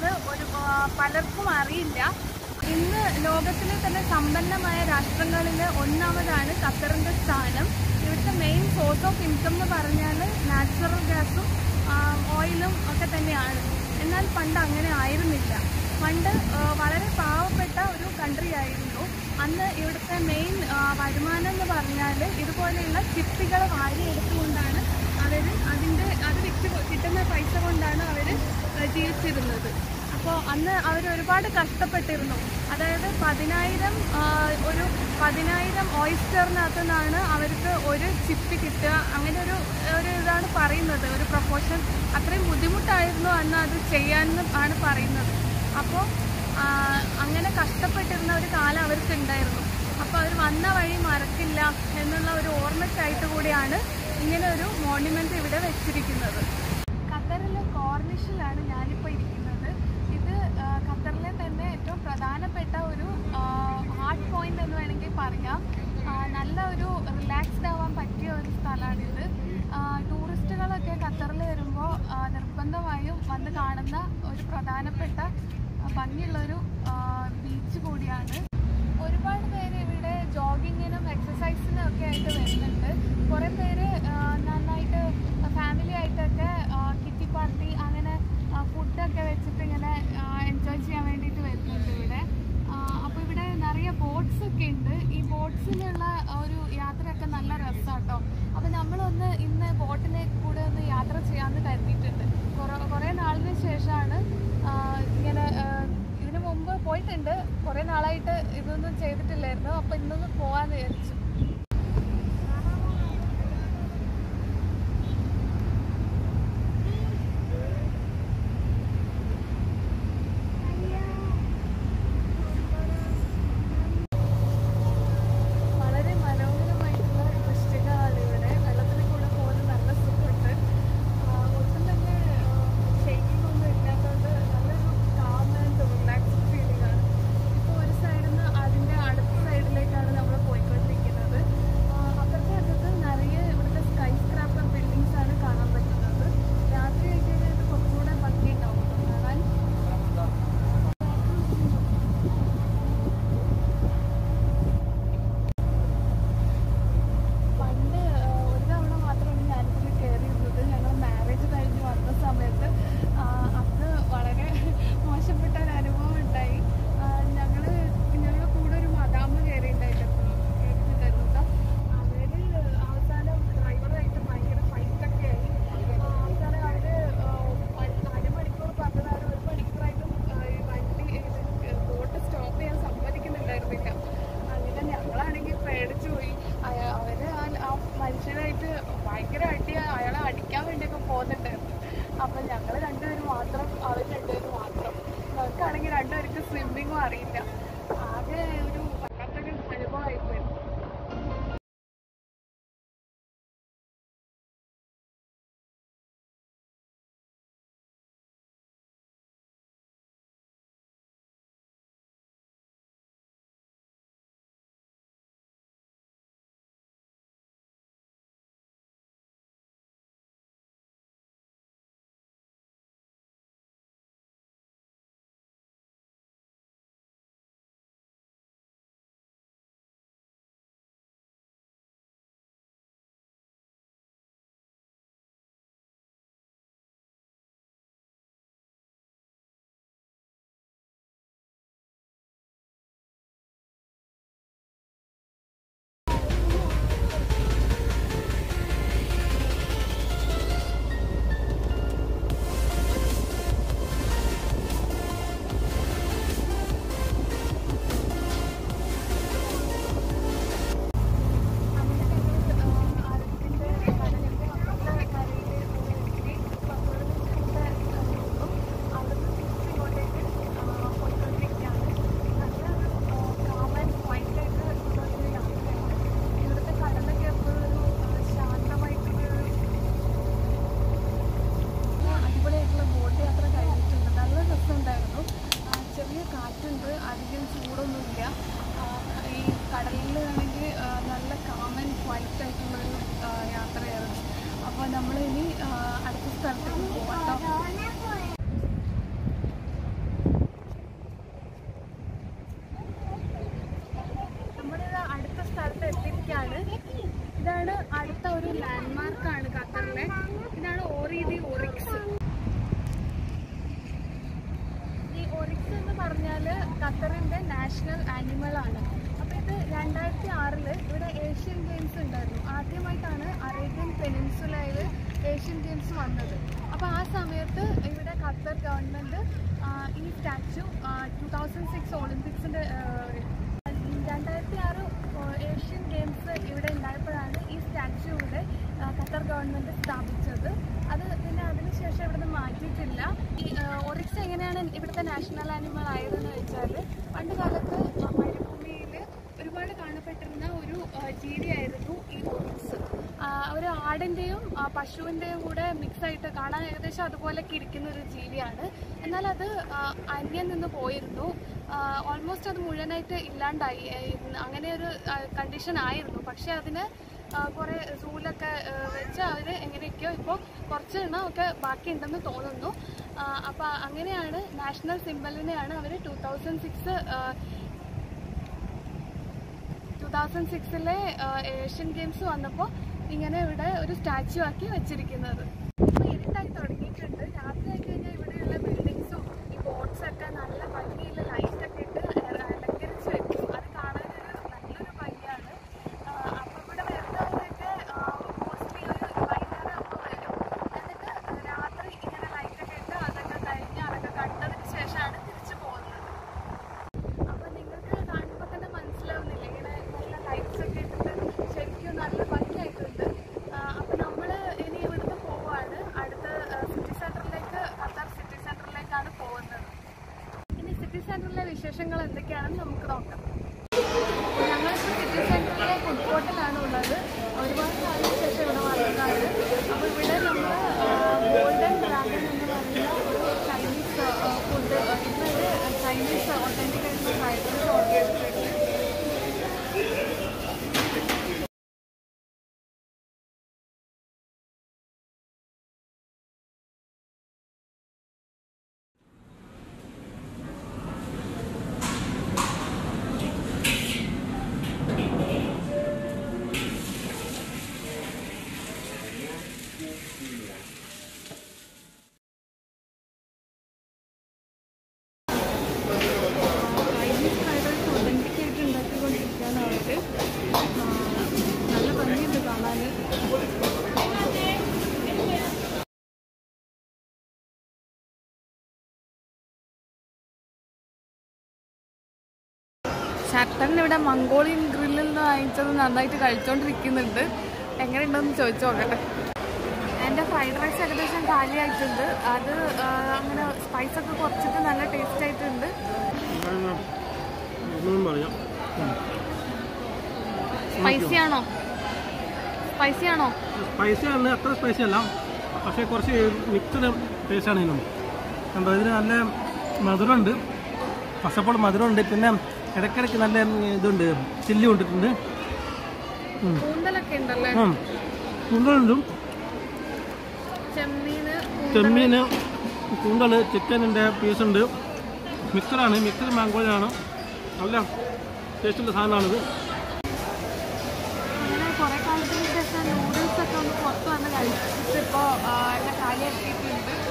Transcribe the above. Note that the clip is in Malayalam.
എന്നുള്ളത് പലർക്കും അറിയില്ല. ഇന്ന് ലോകത്തിലെ തന്നെ സമ്പന്നമായ രാഷ്ട്രങ്ങളിൽ ഒന്നാമതാണ് ഖത്തറിൻ്റെ സ്ഥാനം. ഇവിടുത്തെ മെയിൻ സോഴ്സ് ഓഫ് ഇൻകം എന്ന് പറഞ്ഞാൽ നാച്ചുറൽ ഗ്യാസും ഓയിലും ഒക്കെ തന്നെയാണ്. എന്നാൽ പണ്ട് അങ്ങനെ ആയിരുന്നില്ല. പണ്ട് വളരെ പാവപ്പെട്ട ഒരു കൺട്രി ആയിരുന്നു. അന്ന് ഇവിടുത്തെ മെയിൻ വരുമാനം എന്ന് പറഞ്ഞാൽ ഇതുപോലെയുള്ള ചിപ്പികൾ വാരിയെടുത്തുകൊണ്ടാണ് അത് വിറ്റ് കിട്ടുന്ന പൈസ കൊണ്ടാണ് അവർ ജീവിച്ചിരുന്നത്. അപ്പോൾ അന്ന് അവർ ഒരുപാട് കഷ്ടപ്പെട്ടിരുന്നു. അതായത് 10,000 ഓയിസ്റ്ററിനകത്തു നിന്നാണ് അവർക്ക് ഒരു ചിപ്പ് കിട്ടുക. അങ്ങനെ ഒരു ഇതാണ് പറയുന്നത്, ഒരു പ്രൊപ്പോർഷൻ. അത്രയും ബുദ്ധിമുട്ടായിരുന്നു അന്ന് അത് ചെയ്യാനെന്ന് ആണ് പറയുന്നത്. അപ്പോൾ അങ്ങനെ കഷ്ടപ്പെട്ടിരുന്ന ഒരു കാലം അവർക്ക് ഉണ്ടായിരുന്നു. അപ്പോൾ അവർ വന്ന വഴി മറക്കില്ല എന്നുള്ള ഒരു ഓർമ്മയ്ക്കായിട്ട് കൂടിയാണ് ഇങ്ങനെ ഒരു മോണ്യുമെൻ്റ് ഇവിടെ വെച്ചിരിക്കുന്നത്. ഖത്തറിലെ കോർണിഷിലാണ് ഞാനിപ്പോൾ ഇരിക്കുന്നത്. ഇത് ഖത്തറിലെ തന്നെ ഏറ്റവും പ്രധാനപ്പെട്ട ഒരു ഹാർട്ട് പോയിന്റ് എന്ന് വേണമെങ്കിൽ പറയാം. നല്ല ഒരു റിലാക്സ്ഡ് ആവാൻ പറ്റിയ ഒരു സ്ഥലമാണിത്. ടൂറിസ്റ്റുകളൊക്കെ ഖത്തറിൽ വരുമ്പോൾ നിർബന്ധമായും വന്ന് കാണുന്ന ഒരു പ്രധാനപ്പെട്ട ഭംഗിയുള്ളൊരു ബീച്ച് കൂടിയാണ്. ഒരുപാട് പേര് ഇവിടെ ജോഗിങ്ങിനും എക്സസൈസിനും ഒക്കെ ആയിട്ട് വരുന്നുണ്ട്. കുറേ പേര് നന്നായിട്ട് ഫാമിലി ആയിട്ടൊക്കെ കിറ്റി പാർട്ടി അങ്ങനെ ഫുഡൊക്കെ വെച്ചിട്ട് ഇങ്ങനെ എൻജോയ് ചെയ്യാൻ വേണ്ടിയിട്ട് വരുന്നുണ്ട് ഇവിടെ. അപ്പോൾ ഇവിടെ നിറയെ ബോട്ട്സ് ഒക്കെ ഉണ്ട്. ഈ ബോട്ട്സിലുള്ള ഒരു യാത്രയൊക്കെ നല്ല രസമാട്ടോ. അപ്പോൾ നമ്മളൊന്ന് ഇന്ന് ബോട്ടിനെ കൂടെ ഒന്ന് യാത്ര ചെയ്യാമെന്ന് കരുതിയിട്ടുണ്ട്. കുറേ നാളിന് ശേഷമാണ് ഇങ്ങനെ. ഇതിനു മുമ്പ് പോയിട്ടുണ്ട്, കുറേ നാളായിട്ട് ഇതൊന്നും ചെയ്തിട്ടില്ലായിരുന്നു. അപ്പോൾ ഇന്നൊന്ന് പോകാമെന്ന് വിചാരിച്ചു. മനുഷ്യനായിട്ട് ഭയങ്കര അയാളെ അടിക്കാൻ വേണ്ടിയൊക്കെ പോകുന്നുണ്ടായിരുന്നു. അപ്പം ഞങ്ങൾ രണ്ടുപേരും മാത്രം, അവർ രണ്ടുപേരും മാത്രം. നമുക്കാണെങ്കിൽ രണ്ടുപേർക്ക് സ്വിമ്മിങ്ങും അറിയില്ല. ആകെ ഒരു വല്ലാത്തൊരു അനുഭവമായിപ്പോയി. ഒറിക്സ് എന്ന് പറഞ്ഞാൽ ഖത്തറിൻ്റെ നാഷണൽ ആനിമലാണ്. അപ്പോൾ ഇത് 2006 ഇവിടെ ഏഷ്യൻ ഗെയിംസ് ഉണ്ടായിരുന്നു. ആദ്യമായിട്ടാണ് അറേബ്യൻ പെനിൻസുലയിൽ ഏഷ്യൻ ഗെയിംസ് വന്നത്. അപ്പോൾ ആ സമയത്ത് ഇവിടെ ഖത്തർ ഗവൺമെൻറ് ഈ സ്റ്റാച്യു 2006 ഒളിമ്പിക്സിൻ്റെ 2006 ഏഷ്യൻ ഗെയിംസ് ഇവിടെ ഉണ്ടായപ്പോഴാണ് ഈ സ്റ്റാച്യു ഇവിടെ ഖത്തർ ഗവൺമെൻറ് സ്ഥാപിച്ചത്. അത് പിന്നെ അതിനുശേഷം ഇവിടുന്ന് മാറ്റിയിട്ടില്ല. ഈ ഒറിക്സ് എങ്ങനെയാണ് ഇവിടുത്തെ നാഷണൽ ആനിമൽ ആയതെന്ന് വെച്ചാൽ പണ്ട് കാലത്ത് മരുഭൂമിയിൽ ഒരുപാട് കാണപ്പെട്ടിരുന്ന ഒരു ജീവിയായിരുന്നു ഈ ഒറിക്സ്. ഒരു ആടിൻ്റെയും പശുവിൻ്റെയും കൂടെ മിക്സായിട്ട് കാണാൻ ഏകദേശം അതുപോലെയൊക്കെ ഇരിക്കുന്ന ഒരു ജീവിയാണ്. എന്നാൽ അത് അന്യം നിന്ന് പോയിരുന്നു. ഓൾമോസ്റ്റ് അത് മുഴുവനായിട്ട് ഇല്ലാണ്ടായി, അങ്ങനെ ഒരു കണ്ടീഷൻ ആയിരുന്നു. പക്ഷെ അതിന് കുറേ സൂലൊക്കെ വെച്ച് അവർ എങ്ങനെയൊക്കെയോ ഇപ്പോൾ കുറച്ച് എണ്ണം ഒക്കെ ബാക്കിയുണ്ടെന്ന് തോന്നുന്നു. അപ്പോൾ അങ്ങനെയാണ് നാഷണൽ സിംബലിനെയാണ് അവർ 2006 ഏഷ്യൻ ഗെയിംസ് വന്നപ്പോൾ ഇങ്ങനെ ഇവിടെ ഒരു സ്റ്റാച്യു ആക്കി വെച്ചിരിക്കുന്നത്. ഇപ്പോൾ ഇരുട്ടായി തുടങ്ങിയിട്ടുണ്ട്. രാത്രി ആയി കഴിഞ്ഞാൽ ഇവിടെയുള്ള ബിൽഡിങ്സും ഈ ബോട്ട്സൊക്കെ നല്ല ഭംഗിയുള്ള ലൈറ്റൊക്കെ ഇട്ട് അലങ്കരിച്ച് വെക്കും. അത് കാണാനൊരു നല്ലൊരു ഭംഗിയാണ്. അപ്പോൾ ഇവിടെ വരുന്നവരൊക്കെ മോസ്റ്റ്ലി ഒരു വൈകുന്നേരം ആകുമ്പോൾ വരും. എന്നിട്ട് രാത്രി ഇങ്ങനെ ലൈറ്റൊക്കെ ഇട്ട് അതൊക്കെ കഴിഞ്ഞ് അതൊക്കെ കണ്ടതിന് ശേഷമാണ് തിരിച്ചു പോകുന്നത്. അപ്പോൾ നിങ്ങൾക്ക് കാണുമ്പോൾ തന്നെ മനസ്സിലാവുന്നില്ല, ഇങ്ങനെ നല്ല ലൈറ്റ്സൊക്കെ ഇട്ടിട്ട് ശരിക്കും നല്ല ഭംഗിയായിട്ടുണ്ട്. അപ്പോൾ നമ്മൾ ഇനി ഇവിടുന്ന് പോവുകയാണ്. അടുത്ത സിറ്റി സെൻറ്ററിലേക്ക്, ഖത്തർ സിറ്റി സെൻറ്ററിലേക്കാണ് പോകുന്നത്. ഇനി സിറ്റി സെൻറ്ററിലെ വിശേഷങ്ങൾ എന്തൊക്കെയാണെന്ന് നമുക്ക് നോക്കാം. ഞങ്ങളിപ്പോൾ സിറ്റി സെൻറ്ററിലെ ഫുഡ് കോർട്ടിലാണ് ഉള്ളത്. ഒരുപാട് കാലത്തിന് ശേഷം ഇവിടെ വന്നതാണ്. അപ്പോൾ ഇവിടെ നമ്മൾ ഗോൾഡൻ ഡ്രാഗൺ എന്ന് പറയുന്ന ഒരു ചൈനീസ് ഫുഡ്, ഇന്നൊരു ചൈനീസ് ഒത്തൻറ്റിക് ആയിട്ടുള്ള ഫ്രൈഡ് റൈസ് ഓർഡർ ചെയ്തിട്ടുണ്ട്. നല്ല ഭംഗിയുണ്ട് കാണാൻ. ശക്തൻ ഇവിടെ മംഗോളിയൻ ഗ്രില്ലിൽ നിന്ന് വാങ്ങിച്ചത് നന്നായിട്ട് കഴിച്ചുകൊണ്ടിരിക്കുന്നുണ്ട്. എങ്ങനെയുണ്ടെന്ന് ചോദിച്ചു നോക്കട്ടെ. എൻ്റെ ഫ്രൈഡ് റൈസ് ഏകദേശം കാലിയായിട്ടുണ്ട്. അത് അങ്ങനെ സ്പൈസൊക്കെ കുറച്ചിട്ട് നല്ല ടേസ്റ്റ് ആയിട്ടുണ്ട്. സ്പൈസി ആണോ? സ്പൈസി ആണ്, അത്ര സ്പൈസി അല്ല, പക്ഷേ കുറച്ച് മിക്സ്ഡ് ടേസ്റ്റ് ആണ് ഇതിനും. കണ്ടോ, ഇതിന് നല്ല മധുരമുണ്ട്. ഫസ്റ്റ് ഓഫ് ഓൾ മധുരമുണ്ട്, പിന്നെ ഇടയ്ക്കിടയ്ക്ക് നല്ല ഇതുണ്ട്, ചില്ലി കൊണ്ടിട്ടുണ്ട്. കൂന്തലുണ്ടും, ചെമ്മീന്, കൂന്തൽ, ചിക്കനിൻ്റെ പീസുണ്ട്. മിക്സറാണ്, മിക്സഡ് മാംഗോയാണ്. നല്ല ടേസ്റ്റുള്ള സാധനമാണിത്. അങ്ങനെ കുറേ കാലത്തിന് ശേഷം നൂഡിൽസൊക്കെ ഒന്ന് പുറത്ത് വന്ന് കഴിച്ചിട്ട് ഇപ്പോൾ എല്ലാം കാലിയാക്കിയിട്ടുണ്ട്.